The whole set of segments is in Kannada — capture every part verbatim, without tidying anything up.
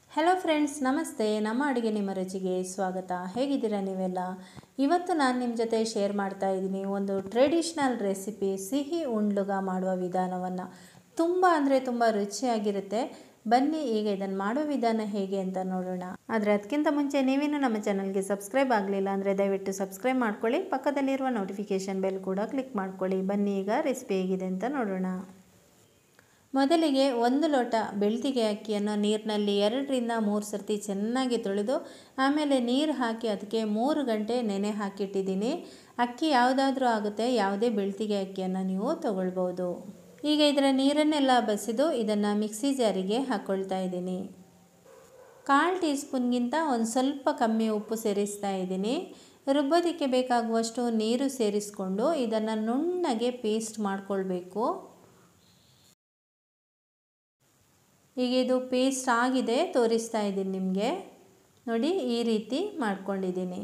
ಹಲೋ ಫ್ರೆಂಡ್ಸ್, ನಮಸ್ತೆ. ನಮ್ಮ ಅಡುಗೆ ನಿಮ್ಮ ರುಚಿಗೆ ಸ್ವಾಗತ. ಹೇಗಿದ್ದೀರಾ ನೀವೆಲ್ಲ? ಇವತ್ತು ನಾನು ನಿಮ್ಮ ಜೊತೆ ಶೇರ್ ಮಾಡ್ತಾ ಇದ್ದೀನಿ ಒಂದು ಟ್ರೆಡಿಷ್ನಲ್ ರೆಸಿಪಿ, ಸಿಹಿ ಉಂಡ್ಲುಗ ಮಾಡುವ ವಿಧಾನವನ್ನು. ತುಂಬ ಅಂದರೆ ತುಂಬ ರುಚಿಯಾಗಿರುತ್ತೆ. ಬನ್ನಿ ಈಗ ಇದನ್ನು ಮಾಡೋ ವಿಧಾನ ಹೇಗೆ ಅಂತ ನೋಡೋಣ. ಆದರೆ ಅದಕ್ಕಿಂತ ಮುಂಚೆ ನೀವೇನು ನಮ್ಮ ಚಾನಲ್ಗೆ ಸಬ್ಸ್ಕ್ರೈಬ್ ಆಗಲಿಲ್ಲ ಅಂದರೆ ದಯವಿಟ್ಟು ಸಬ್ಸ್ಕ್ರೈಬ್ ಮಾಡ್ಕೊಳ್ಳಿ. ಪಕ್ಕದಲ್ಲಿರುವ ನೋಟಿಫಿಕೇಷನ್ ಬೆಲ್ ಕೂಡ ಕ್ಲಿಕ್ ಮಾಡ್ಕೊಳ್ಳಿ. ಬನ್ನಿ ಈಗ ರೆಸಿಪಿ ಹೇಗಿದೆ ಅಂತ ನೋಡೋಣ. ಮೊದಲಿಗೆ ಒಂದು ಲೋಟ ಬೆಳ್ತಿಗೆ ಅಕ್ಕಿಯನ್ನು ನೀರಿನಲ್ಲಿ ಎರಡರಿಂದ ಮೂರು ಸರ್ತಿ ಚೆನ್ನಾಗಿ ತೊಳೆದು ಆಮೇಲೆ ನೀರು ಹಾಕಿ ಅದಕ್ಕೆ ಮೂರು ಗಂಟೆ ನೆನೆ ಹಾಕಿಟ್ಟಿದ್ದೀನಿ. ಅಕ್ಕಿ ಯಾವುದಾದ್ರೂ ಆಗುತ್ತೆ, ಯಾವುದೇ ಬೆಳ್ತಿಗೆ ಅಕ್ಕಿಯನ್ನು ನೀವು ತಗೊಳ್ಬೋದು. ಈಗ ಇದರ ನೀರನ್ನೆಲ್ಲ ಬಸಿದು ಇದನ್ನು ಮಿಕ್ಸಿ ಜಾರಿಗೆ ಹಾಕ್ಕೊಳ್ತಾ ಇದ್ದೀನಿ. ಕಾಲು ಟೀ ಸ್ಪೂನ್ಗಿಂತ ಒಂದು ಸ್ವಲ್ಪ ಕಮ್ಮಿ ಉಪ್ಪು ಸೇರಿಸ್ತಾ ಇದ್ದೀನಿ. ರುಬ್ಬೋದಕ್ಕೆ ಬೇಕಾಗುವಷ್ಟು ನೀರು ಸೇರಿಸ್ಕೊಂಡು ಇದನ್ನು ನುಣ್ಣಗೆ ಪೇಸ್ಟ್ ಮಾಡಿಕೊಳ್ಬೇಕು. ಈಗ ಇದು ಪೇಸ್ಟ್ ಆಗಿದೆ, ತೋರಿಸ್ತಾ ಇದ್ದೀನಿ ನಿಮಗೆ. ನೋಡಿ, ಈ ರೀತಿ ಮಾಡ್ಕೊಂಡಿದ್ದೀನಿ.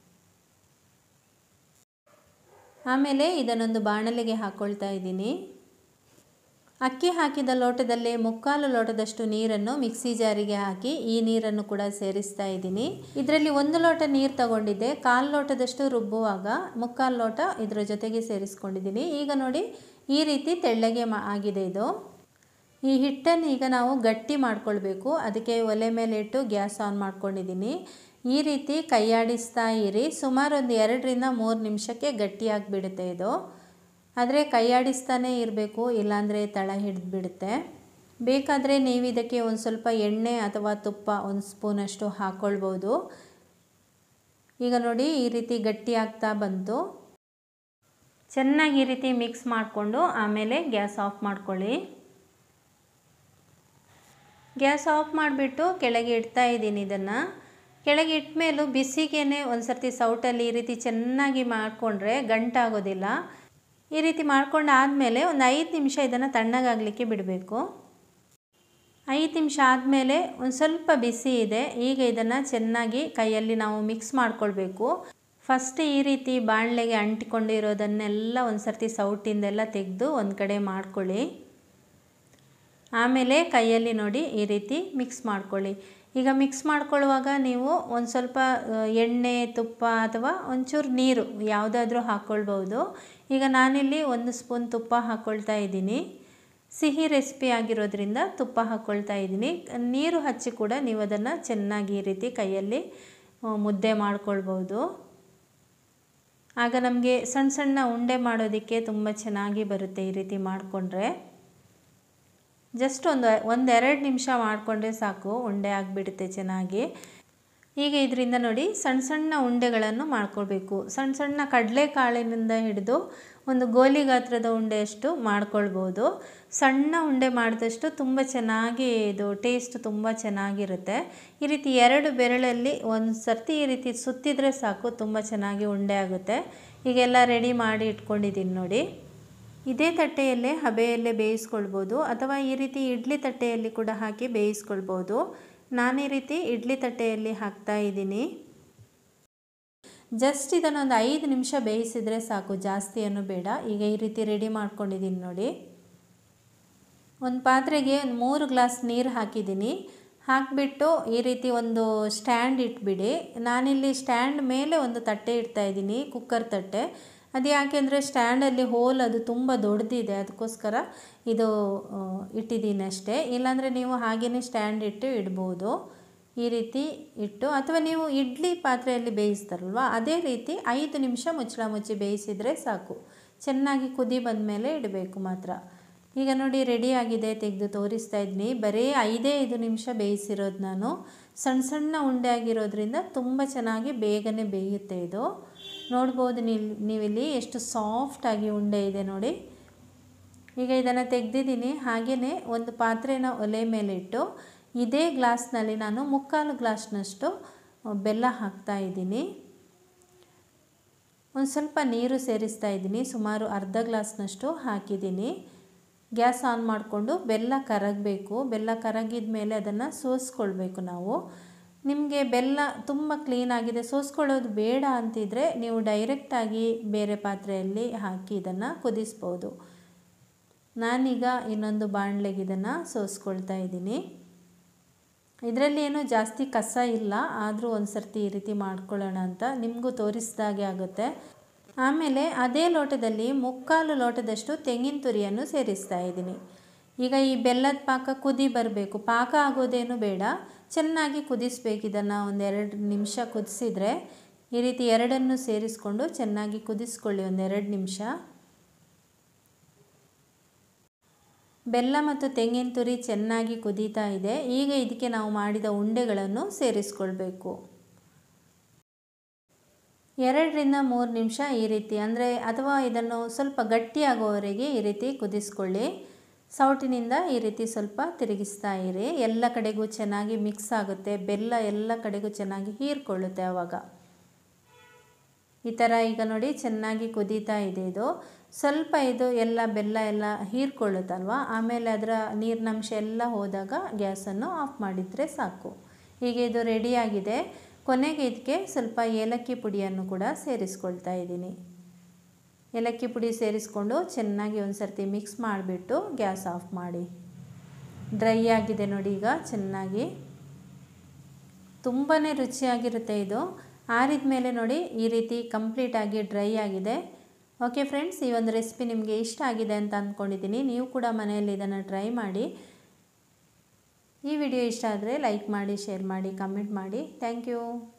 ಆಮೇಲೆ ಇದನ್ನೊಂದು ಬಾಣಲೆಗೆ ಹಾಕ್ಕೊಳ್ತಾ ಇದ್ದೀನಿ. ಅಕ್ಕಿ ಹಾಕಿದ ಲೋಟದಲ್ಲೇ ಮುಕ್ಕಾಲು ಲೋಟದಷ್ಟು ನೀರನ್ನು ಮಿಕ್ಸಿ ಜಾರಿಗೆ ಹಾಕಿ ಈ ನೀರನ್ನು ಕೂಡ ಸೇರಿಸ್ತಾ ಇದ್ದೀನಿ. ಇದರಲ್ಲಿ ಒಂದು ಲೋಟ ನೀರು ತಗೊಂಡಿದ್ದೆ, ಕಾಲು ಲೋಟದಷ್ಟು ರುಬ್ಬುವಾಗ ಮುಕ್ಕಾಲು ಲೋಟ ಇದರ ಜೊತೆಗೆ ಸೇರಿಸ್ಕೊಂಡಿದ್ದೀನಿ. ಈಗ ನೋಡಿ, ಈ ರೀತಿ ತೆಳ್ಳಗೆ ಆಗಿದೆ ಇದು. ಈ ಹಿಟ್ಟನ್ನು ಈಗ ನಾವು ಗಟ್ಟಿ ಮಾಡ್ಕೊಳ್ಬೇಕು. ಅದಕ್ಕೆ ಒಲೆ ಮೇಲೆ ಇಟ್ಟು ಗ್ಯಾಸ್ ಆನ್ ಮಾಡ್ಕೊಂಡಿದ್ದೀನಿ. ಈ ರೀತಿ ಕೈಯಾಡಿಸ್ತಾ ಇರಿ. ಸುಮಾರು ಒಂದು ಎರಡರಿಂದ ಮೂರು ನಿಮಿಷಕ್ಕೆ ಗಟ್ಟಿಯಾಗಿಬಿಡುತ್ತೆ ಇದು. ಆದರೆ ಕೈಯಾಡಿಸ್ತಾನೇ ಇರಬೇಕು, ಇಲ್ಲಾಂದರೆ ತಳ ಹಿಡಿದು ಬಿಡುತ್ತೆ. ಬೇಕಾದರೆ ನೀವು ಇದಕ್ಕೆ ಒಂದು ಸ್ವಲ್ಪ ಎಣ್ಣೆ ಅಥವಾ ತುಪ್ಪ ಒಂದು ಸ್ಪೂನಷ್ಟು ಹಾಕ್ಕೊಳ್ಬೋದು. ಈಗ ನೋಡಿ, ಈ ರೀತಿ ಗಟ್ಟಿ ಆಗ್ತಾ ಬಂತು. ಚೆನ್ನಾಗಿ ಈ ರೀತಿ ಮಿಕ್ಸ್ ಮಾಡಿಕೊಂಡು ಆಮೇಲೆ ಗ್ಯಾಸ್ ಆಫ್ ಮಾಡ್ಕೊಳ್ಳಿ. ಗ್ಯಾಸ್ ಆಫ್ ಮಾಡಿಬಿಟ್ಟು ಕೆಳಗೆ ಇಡ್ತಾ ಇದ್ದೀನಿ. ಇದನ್ನು ಕೆಳಗೆ ಇಟ್ಟ ಮೇಲೂ ಬಿಸಿಗೇನೆ ಒಂದು ಸರ್ತಿ ಸೌಟಲ್ಲಿ ಈ ರೀತಿ ಚೆನ್ನಾಗಿ ಮಾಡಿಕೊಂಡ್ರೆ ಗಂಟಾಗೋದಿಲ್ಲ. ಈ ರೀತಿ ಮಾಡ್ಕೊಂಡು ಆದಮೇಲೆ ಒಂದು ಐದು ನಿಮಿಷ ಇದನ್ನು ತಣ್ಣಗಾಗಲಿಕ್ಕೆ ಬಿಡಬೇಕು. ಐದು ನಿಮಿಷ ಆದಮೇಲೆ ಒಂದು ಸ್ವಲ್ಪ ಬಿಸಿ ಇದೆ. ಈಗ ಇದನ್ನು ಚೆನ್ನಾಗಿ ಕೈಯಲ್ಲಿ ನಾವು ಮಿಕ್ಸ್ ಮಾಡ್ಕೊಳ್ಬೇಕು. ಫಸ್ಟ್ ಈ ರೀತಿ ಬಾಣಲೆಗೆ ಅಂಟಿಕೊಂಡಿರೋದನ್ನೆಲ್ಲ ಒಂದು ಸರ್ತಿ ಸೌಟಿಂದೆಲ್ಲ ತೆಗೆದು ಒಂದು ಕಡೆ ಮಾಡ್ಕೊಳ್ಳಿ. ಆಮೇಲೆ ಕೈಯಲ್ಲಿ ನೋಡಿ ಈ ರೀತಿ ಮಿಕ್ಸ್ ಮಾಡ್ಕೊಳ್ಳಿ. ಈಗ ಮಿಕ್ಸ್ ಮಾಡ್ಕೊಳ್ಳುವಾಗ ನೀವು ಒಂದು ಸ್ವಲ್ಪ ಎಣ್ಣೆ, ತುಪ್ಪ ಅಥವಾ ಒಂಚೂರು ನೀರು ಯಾವುದಾದ್ರೂ ಹಾಕ್ಕೊಳ್ಬೋದು. ಈಗ ನಾನಿಲ್ಲಿ ಒಂದು ಸ್ಪೂನ್ ತುಪ್ಪ ಹಾಕ್ಕೊಳ್ತಾ ಇದ್ದೀನಿ. ಸಿಹಿ ರೆಸಿಪಿ ಆಗಿರೋದ್ರಿಂದ ತುಪ್ಪ ಹಾಕ್ಕೊಳ್ತಾ ಇದ್ದೀನಿ. ನೀರು ಹಚ್ಚಿ ಕೂಡ ನೀವು ಅದನ್ನು ಚೆನ್ನಾಗಿ ಈ ರೀತಿ ಕೈಯಲ್ಲಿ ಮುದ್ದೆ ಮಾಡ್ಕೊಳ್ಬೋದು. ಆಗ ನಮಗೆ ಸಣ್ಣ ಸಣ್ಣ ಉಂಡೆ ಮಾಡೋದಕ್ಕೆ ತುಂಬ ಚೆನ್ನಾಗಿ ಬರುತ್ತೆ. ಈ ರೀತಿ ಮಾಡಿಕೊಂಡ್ರೆ ಜಸ್ಟ್ ಒಂದು ಒಂದೆರಡು ನಿಮಿಷ ಮಾಡಿಕೊಂಡ್ರೆ ಸಾಕು, ಉಂಡೆ ಆಗಿಬಿಡುತ್ತೆ ಚೆನ್ನಾಗಿ. ಈಗ ಇದರಿಂದ ನೋಡಿ ಸಣ್ಣ ಸಣ್ಣ ಉಂಡೆಗಳನ್ನು ಮಾಡ್ಕೊಳ್ಬೇಕು. ಸಣ್ಣ ಸಣ್ಣ ಕಡಲೆಕಾಳಿನಿಂದ ಹಿಡಿದು ಒಂದು ಗೋಲಿ ಗಾತ್ರದ ಉಂಡೆಯಷ್ಟು ಮಾಡ್ಕೊಳ್ಬೋದು. ಸಣ್ಣ ಉಂಡೆ ಮಾಡಿದಷ್ಟು ತುಂಬ ಚೆನ್ನಾಗಿ ಇದು ಟೇಸ್ಟ್ ತುಂಬ ಚೆನ್ನಾಗಿರುತ್ತೆ. ಈ ರೀತಿ ಎರಡು ಬೆರಳಲ್ಲಿ ಒಂದು ಸರ್ತಿ ಈ ರೀತಿ ಸುತ್ತಿದ್ರೆ ಸಾಕು, ತುಂಬ ಚೆನ್ನಾಗಿ ಉಂಡೆ ಆಗುತ್ತೆ. ಈಗೆಲ್ಲ ರೆಡಿ ಮಾಡಿ ಇಟ್ಕೊಂಡಿದ್ದೀನಿ ನೋಡಿ. ಇದೇ ತಟ್ಟೆಯಲ್ಲೇ ಹಬೆಯಲ್ಲೇ ಬೇಯಿಸ್ಕೊಳ್ಬೋದು ಅಥವಾ ಈ ರೀತಿ ಇಡ್ಲಿ ತಟ್ಟೆಯಲ್ಲಿ ಕೂಡ ಹಾಕಿ ಬೇಯಿಸ್ಕೊಳ್ಬೋದು. ನಾನು ಈ ರೀತಿ ಇಡ್ಲಿ ತಟ್ಟೆಯಲ್ಲಿ ಹಾಕ್ತಾ ಇದ್ದೀನಿ. ಜಸ್ಟ್ ಇದನ್ನೊಂದು ಐದು ನಿಮಿಷ ಬೇಯಿಸಿದರೆ ಸಾಕು, ಜಾಸ್ತಿ ಏನು ಬೇಡ. ಈಗ ಈ ರೀತಿ ರೆಡಿ ಮಾಡ್ಕೊಂಡಿದ್ದೀನಿ ನೋಡಿ. ಒಂದು ಪಾತ್ರೆಗೆ ಒಂದು ಮೂರು ಗ್ಲಾಸ್ ನೀರು ಹಾಕಿದ್ದೀನಿ. ಹಾಕಿಬಿಟ್ಟು ಈ ರೀತಿ ಒಂದು ಸ್ಟ್ಯಾಂಡ್ ಇಟ್ಬಿಡಿ. ನಾನಿಲ್ಲಿ ಸ್ಟ್ಯಾಂಡ್ ಮೇಲೆ ಒಂದು ತಟ್ಟೆ ಇಡ್ತಾ ಇದ್ದೀನಿ, ಕುಕ್ಕರ್ ತಟ್ಟೆ. ಅದು ಯಾಕೆಂದರೆ ಸ್ಟ್ಯಾಂಡಲ್ಲಿ ಹೋಲ್ ಅದು ತುಂಬ ದೊಡ್ಡದಿದೆ, ಅದಕ್ಕೋಸ್ಕರ ಇದು ಇಟ್ಟಿದ್ದೀನಿ ಅಷ್ಟೇ. ಇಲ್ಲಾಂದರೆ ನೀವು ಹಾಗೆಯೇ ಸ್ಟ್ಯಾಂಡ್ ಇಟ್ಟು ಇಡ್ಬೋದು. ಈ ರೀತಿ ಇಟ್ಟು ಅಥವಾ ನೀವು ಇಡ್ಲಿ ಪಾತ್ರೆಯಲ್ಲಿ ಬೇಯಿಸ್ತಾರಲ್ವ, ಅದೇ ರೀತಿ ಐದು ನಿಮಿಷ ಮುಚ್ಚಳ ಮುಚ್ಚಿ ಬೇಯಿಸಿದರೆ ಸಾಕು. ಚೆನ್ನಾಗಿ ಕುದಿ ಬಂದ ಮೇಲೆ ಇಡಬೇಕು ಮಾತ್ರ. ಈಗ ನೋಡಿ ರೆಡಿ ಆಗಿದೆ, ತೆಗೆದು ತೋರಿಸ್ತಾ ಇದ್ದೀನಿ. ಬರೀ ಐದೇ ಐದು ನಿಮಿಷ ಬೇಯಿಸಿರೋದು ನಾನು. ಸಣ್ಣ ಸಣ್ಣ ಉಂಡೆ ಆಗಿರೋದ್ರಿಂದ ತುಂಬ ಚೆನ್ನಾಗಿ ಬೇಗನೆ ಬೇಯುತ್ತೆ ಇದು. ನೋಡ್ಬೋದು ನೀವು ನೀವಿಲ್ಲಿ ಎಷ್ಟು ಸಾಫ್ಟಾಗಿ ಉಂಡೆ ಇದೆ ನೋಡಿ. ಈಗ ಇದನ್ನು ತೆಗೆದಿದ್ದೀನಿ. ಹಾಗೆಯೇ ಒಂದು ಪಾತ್ರೆನ ಒಲೆ ಮೇಲೆ ಇಟ್ಟು ಇದೇ ಗ್ಲಾಸ್ನಲ್ಲಿ ನಾನು ಮುಕ್ಕಾಲು ಗ್ಲಾಸ್ನಷ್ಟು ಬೆಲ್ಲ ಹಾಕ್ತಾ ಇದ್ದೀನಿ. ಒಂದು ಸ್ವಲ್ಪ ನೀರು ಸೇರಿಸ್ತಾ ಇದ್ದೀನಿ. ಸುಮಾರು ಅರ್ಧ ಗ್ಲಾಸ್ನಷ್ಟು ಹಾಕಿದ್ದೀನಿ. ಗ್ಯಾಸ್ ಆನ್ ಮಾಡಿಕೊಂಡು ಬೆಲ್ಲ ಕರಗಬೇಕು. ಬೆಲ್ಲ ಕರಗಿದ ಮೇಲೆ ಅದನ್ನು ಸೋಸ್ಕೊಳ್ಬೇಕು ನಾವು. ನಿಮಗೆ ಬೆಲ್ಲ ತುಂಬ ಕ್ಲೀನಾಗಿದೆ, ಸೋಸ್ಕೊಳ್ಳೋದು ಬೇಡ ಅಂತಿದ್ರೆ ನೀವು ಡೈರೆಕ್ಟಾಗಿ ಬೇರೆ ಪಾತ್ರೆಯಲ್ಲಿ ಹಾಕಿ ಇದನ್ನು ಕುದಿಸ್ಬೋದು. ನಾನೀಗ ಇನ್ನೊಂದು ಬಾಣಲೆಗೆ ಇದನ್ನು ಸೋಸ್ಕೊಳ್ತಾ ಇದ್ದೀನಿ. ಇದರಲ್ಲಿ ಏನು ಜಾಸ್ತಿ ಕಸ ಇಲ್ಲ, ಆದರೂ ಒಂದು ಸರ್ತಿ ಈ ರೀತಿ ಮಾಡ್ಕೊಳ್ಳೋಣ ಅಂತ ನಿಮಗೂ ತೋರಿಸಿದಾಗೆ ಆಗುತ್ತೆ. ಆಮೇಲೆ ಅದೇ ಲೋಟದಲ್ಲಿ ಮುಕ್ಕಾಲು ಲೋಟದಷ್ಟು ತೆಂಗಿನ ತುರಿಯನ್ನು ಸೇರಿಸ್ತಾ ಇದ್ದೀನಿ. ಈಗ ಈ ಬೆಲ್ಲದ ಪಾಕ ಕುದಿ ಬರಬೇಕು, ಪಾಕ ಆಗೋದೇನು ಬೇಡ, ಚೆನ್ನಾಗಿ ಕುದಿಸ್ಬೇಕು. ಇದನ್ನು ಒಂದೆರಡು ನಿಮಿಷ ಕುದಿಸಿದ್ರೆ ಈ ರೀತಿ ಎರಡನ್ನು ಸೇರಿಸ್ಕೊಂಡು ಚೆನ್ನಾಗಿ ಕುದಿಸ್ಕೊಳ್ಳಿ ಒಂದೆರಡು ನಿಮಿಷ. ಬೆಲ್ಲ ಮತ್ತು ತೆಂಗಿನ ತುರಿ ಚೆನ್ನಾಗಿ ಕುದೀತಾ ಇದೆ. ಈಗ ಇದಕ್ಕೆ ನಾವು ಮಾಡಿದ ಉಂಡೆಗಳನ್ನು ಸೇರಿಸ್ಕೊಳ್ಬೇಕು. ಎರಡರಿಂದ ಮೂರು ನಿಮಿಷ ಈ ರೀತಿ ಅಂದರೆ ಅಥವಾ ಇದನ್ನು ಸ್ವಲ್ಪ ಗಟ್ಟಿಯಾಗುವವರೆಗೆ ಈ ರೀತಿ ಕುದಿಸ್ಕೊಳ್ಳಿ. ಸೌಟಿನಿಂದ ಈ ರೀತಿ ಸ್ವಲ್ಪ ತಿರುಗಿಸ್ತಾ ಇರಿ, ಎಲ್ಲ ಕಡೆಗೂ ಚೆನ್ನಾಗಿ ಮಿಕ್ಸ್ ಆಗುತ್ತೆ, ಬೆಲ್ಲ ಎಲ್ಲ ಕಡೆಗೂ ಚೆನ್ನಾಗಿ ಹೀರ್ಕೊಳ್ಳುತ್ತೆ ಆವಾಗ. ಈ ಥರ ಈಗ ನೋಡಿ ಚೆನ್ನಾಗಿ ಕುದೀತಾ ಇದೆ. ಇದು ಸ್ವಲ್ಪ ಇದು ಎಲ್ಲ ಬೆಲ್ಲ ಎಲ್ಲ ಹೀರ್ಕೊಳ್ಳುತ್ತಲ್ವ, ಆಮೇಲೆ ಅದರ ನೀರಿನಂಶ ಎಲ್ಲ ಹೋದಾಗ ಗ್ಯಾಸನ್ನು ಆಫ್ ಮಾಡಿದರೆ ಸಾಕು. ಹೀಗೆ ಇದು ರೆಡಿಯಾಗಿದೆ. ಕೊನೆಗೆ ಇದಕ್ಕೆ ಸ್ವಲ್ಪ ಏಲಕ್ಕಿ ಪುಡಿಯನ್ನು ಕೂಡ ಸೇರಿಸ್ಕೊಳ್ತಾ ಇದ್ದೀನಿ. ಏಲಕ್ಕಿ ಪುಡಿ ಸೇರಿಸ್ಕೊಂಡು ಚೆನ್ನಾಗಿ ಒಂದು ಸರ್ತಿ ಮಿಕ್ಸ್ ಮಾಡಿಬಿಟ್ಟು ಗ್ಯಾಸ್ ಆಫ್ ಮಾಡಿ. ಡ್ರೈ ಆಗಿದೆ ನೋಡಿ ಈಗ ಚೆನ್ನಾಗಿ, ತುಂಬಾ ರುಚಿಯಾಗಿರುತ್ತೆ ಇದು. ಆರಿದ ಮೇಲೆ ನೋಡಿ ಈ ರೀತಿ ಕಂಪ್ಲೀಟಾಗಿ ಡ್ರೈ ಆಗಿದೆ. ಓಕೆ ಫ್ರೆಂಡ್ಸ್, ಈ ಒಂದು ರೆಸಿಪಿ ನಿಮಗೆ ಇಷ್ಟ ಆಗಿದೆ ಅಂತ ಅಂದ್ಕೊಂಡಿದ್ದೀನಿ. ನೀವು ಕೂಡ ಮನೆಯಲ್ಲಿ ಇದನ್ನು ಟ್ರೈ ಮಾಡಿ. ಈ ವಿಡಿಯೋ ಇಷ್ಟ ಆದರೆ ಲೈಕ್ ಮಾಡಿ, ಶೇರ್ ಮಾಡಿ, ಕಮೆಂಟ್ ಮಾಡಿ. Thank you.